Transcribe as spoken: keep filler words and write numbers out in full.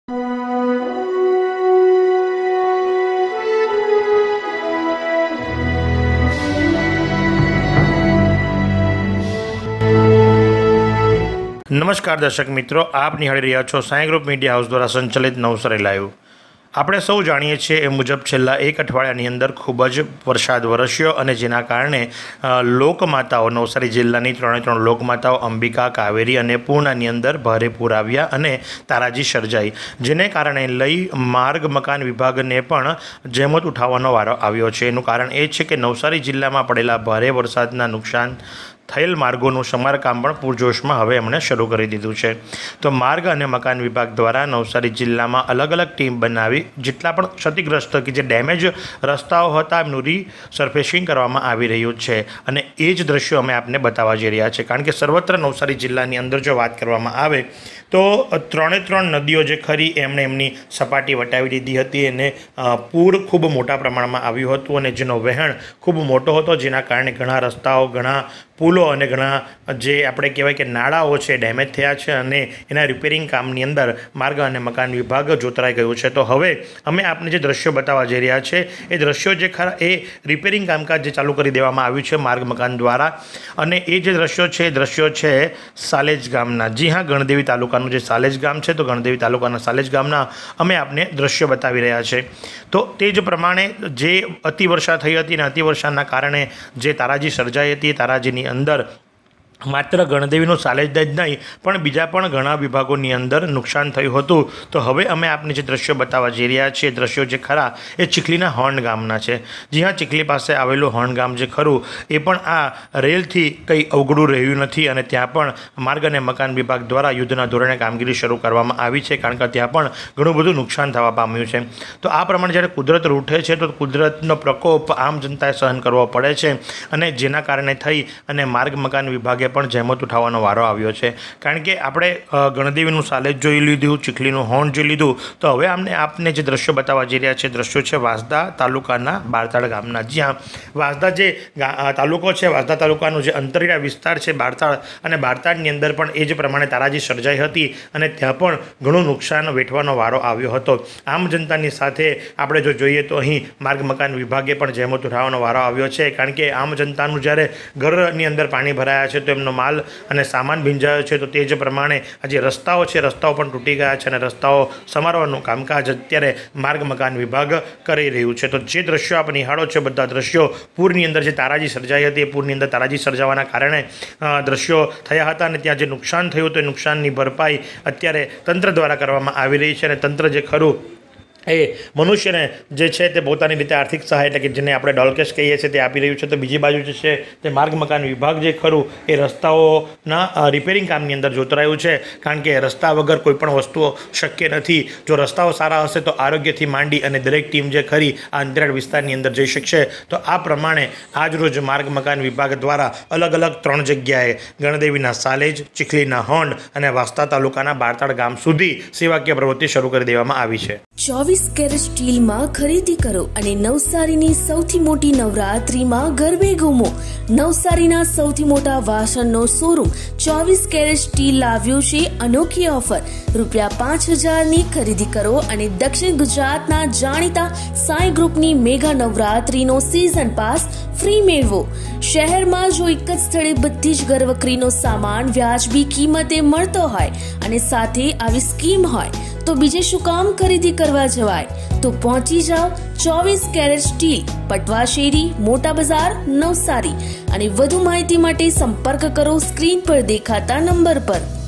नमस्कार दर्शक मित्रों, आप निहाળી રહ્યા છો સાઈ ગ્રુપ મીડિયા હાઉસ द्वारा संचालित नवसारी लाइव। આપણે સૌ જાણીએ છીએ એ મુજબ છેલ્લા એક અઠવાડિયાની અંદર ખૂબ જ વરસાદ વરસ્યો અને જેના કારણે લોકમાતાઓ નવસારી જિલ્લાની ત્રણે ત્રણ લોકમાતાઓ અંબિકા, કાવેરી અને પૂર્ણાની અંદર ભારે પૂર આવ્યા અને તારાજી સર્જાઈ, જેને કારણે લઈ માર્ગ મકાન વિભાગને પણ જહેમત ઉઠાવવાનો વારો આવ્યો છે। એનું કારણ એ છે કે નવસારી જિલ્લામાં પડેલા ભારે વરસાદના નુકસાન થયેલ માર્ગોનું સમારકામ પણ પૂરજોશમાં હવે એમણે શરૂ કરી દીધું છે। તો માર્ગ અને મકાન વિભાગ દ્વારા નવસારી જિલ્લામાં અલગ અલગ ટીમ બનાવી જેટલા પણ ક્ષતિગ્રસ્ત કે જે ડેમેજ રસ્તાઓ હતા એમનું રીસર્ફેસિંગ કરવામાં આવી રહ્યું છે અને એ જ દ્રશ્યો અમે આપને બતાવવા જઈ રહ્યા છે। કારણ કે સર્વત્ર નવસારી જિલ્લાની અંદર જો વાત કરવામાં આવે તો ત્રણે ત્રણ નદીઓ જે ખરી એમણે એમની સપાટી વટાવી દીધી હતી અને પૂર ખૂબ મોટા પ્રમાણમાં આવ્યું હતું અને જેનો વહેણ ખૂબ મોટો હતો, જેના કારણે ઘણા રસ્તાઓ, ઘણા પુલો અને ઘણા જે આપણે કહેવાય કે નાળાઓ છે ડેમેજ થયા છે અને એના રિપેરિંગ કામની અંદર માર્ગ અને મકાન વિભાગ જોતરાઈ ગયું છે। તો હવે અમે આપને જે દ્રશ્યો બતાવવા જઈ રહ્યા છે એ દ્રશ્યો જે ખરા એ રિપેરિંગ કામકાજ જે ચાલુ કરી દેવામાં આવ્યું છે માર્ગ મકાન દ્વારા, અને એ જે દ્રશ્યો છે એ દ્રશ્યો છે સાલેજ ગામના। જી હા, ગણદેવી તાલુકાનું જે સાલેજ ગામ છે, તો ગણદેવી તાલુકાના સાલેજ ગામના અમે આપને દ્રશ્યો બતાવી રહ્યા છે। તો તે જ પ્રમાણે જે અતિવર્ષા થઈ હતી અને અતિવર્ષાના કારણે જે તારાજી સર્જાઈ હતી, તારાજીની અંદર માત્ર ગણદેવીનું સાલેજ જ નહીં પણ બીજા પણ ઘણા વિભાગોની અંદર નુકસાન થયું હતું। તો હવે અમે આપને જે દ્રશ્યો બતાવવા જઈ રહ્યા છીએ, દ્રશ્યો જે ખરા એ ચીખલીના હોર્ન ગામના છે। જી હા, ચીખલી પાસે આવેલું હોર્ન ગામ જે ખરું એ પણ આ રેલથી કંઈ અવગડું રહ્યું નથી અને ત્યાં પણ માર્ગ અને મકાન વિભાગ દ્વારા યુદ્ધના ધોરણે કામગીરી શરૂ કરવામાં આવી છે, કારણ કે ત્યાં પણ ઘણું બધું નુકસાન થવા પામ્યું છે। તો આ પ્રમાણે જ્યારે કુદરત રૂઠે છે તો કુદરતનો પ્રકોપ આમ જનતાએ સહન કરવો પડે છે અને જેના કારણે થઈ અને માર્ગ મકાન વિભાગે પણ જહેમત ઉઠાવવાનો વારો આવ્યો છે। કારણ કે આપણે ગણદેવીનું સાલેજ જોઈ લીધું, ચીખલીનું હોર્ન જોઈ લીધું, તો હવે અમને આપને જે દ્રશ્યો બતાવવા જઈ રહ્યા છે દ્રશ્યો છે વાંસદા તાલુકાના બારતાળ ગામના। જ્યાં વાંસદા જે તાલુકો છે, વાંસદા તાલુકાનું જે અંતરિયાળ વિસ્તાર છે બારતાળ, અને બારતાળની અંદર પણ એ જ પ્રમાણે તારાજી સર્જાઈ હતી અને ત્યાં પણ ઘણું નુકસાન વેઠવાનો વારો આવ્યો હતો। આમ જનતાની સાથે આપણે જો જોઈએ તો અહીં માર્ગ મકાન વિભાગે પણ જહેમત ઉઠાવવાનો વારો આવ્યો છે, કારણ કે આમ જનતાનું જ્યારે ઘરની અંદર પાણી ભરાયા છે તો એમનો માલ અને સામાન ભીંજાયો છે, તો તે જ પ્રમાણે આ જે રસ્તાઓ છે રસ્તાઓ પણ તૂટી ગયા છે અને રસ્તાઓ સમારવાનું કામકાજ અત્યારે માર્ગ મકાન વિભાગ કરી રહ્યું છે। તો જે દ્રશ્યો આપ નિહાળો છો બધા દ્રશ્યો પૂરની અંદર જે તારાજી સર્જાઈ હતી એ પૂરની અંદર તારાજી સર્જાવાના કારણે દ્રશ્યો થયા હતા અને ત્યાં જે નુકસાન થયું હતું એ નુકસાનની ભરપાઈ અત્યારે તંત્ર દ્વારા કરવામાં આવી રહી છે અને તંત્ર જે ખરું એ મનુષ્યને જે છે તે પોતાની રીતે આર્થિક સહાય એટલે કે જેને આપણે ડોલકેશ કહીએ છીએ તે આપી રહ્યું છે। તો બીજી બાજુ જે છે તે માર્ગ મકાન વિભાગ જે ખરું એ રસ્તાઓના રિપેરિંગ કામની અંદર જોતરાયું છે, કારણ કે રસ્તા વગર કોઈ પણ વસ્તુઓ શક્ય નથી। જો રસ્તાઓ સારા હશે તો આરોગ્યથી માંડી અને દરેક ટીમ જે ખરી આ અંતરિયાળ વિસ્તારની અંદર જઈ શકશે। તો આ પ્રમાણે આજરોજ માર્ગ મકાન વિભાગ દ્વારા અલગ અલગ ત્રણ જગ્યાએ ગણદેવીના સાલેજ, ચીખલીના હોર્ન અને વાંસદા તાલુકાના બારતાળ ગામ સુધી સેવાકીય પ્રવૃત્તિ શરૂ કરી દેવામાં આવી છે। ચોવીસ કેરેટ સ્ટીલમાં ખરીદી કરો અને નવસારીની સૌથી મોટી નવરાત્રીમાં ગરબે ઘૂમો। નવસારીના સૌથી મોટા વાસણનો શોરૂમ ચોવીસ કેરેટ સ્ટીલ લાવ્યો છે અનોખી ઓફર। રૂપિયા પાંચ હજારની ખરીદી કરો અને દક્ષિણ ગુજરાતના જાણીતા સાઈ ગ્રુપની મેગા નવરાત્રીનો સિઝન પાસ ફ્રી મેળવો। શહેરમાં જો એક જ સ્થળે બધી જ ઘરવકરીનો સામાન વ્યાજબી કિંમતે મળતો હોય અને સાથે આવી સ્કીમ હોય તો બીજે શું કામ ખરીદી કરવા જવાય? તો પહોંચી જાઓ ચોવીસ કેરેટ સ્ટીલ, પટવા શેરી, મોટા બજાર, નવસારી। અને વધુ માહિતી માટે સંપર્ક કરો સ્ક્રીન પર દેખાતા નંબર પર।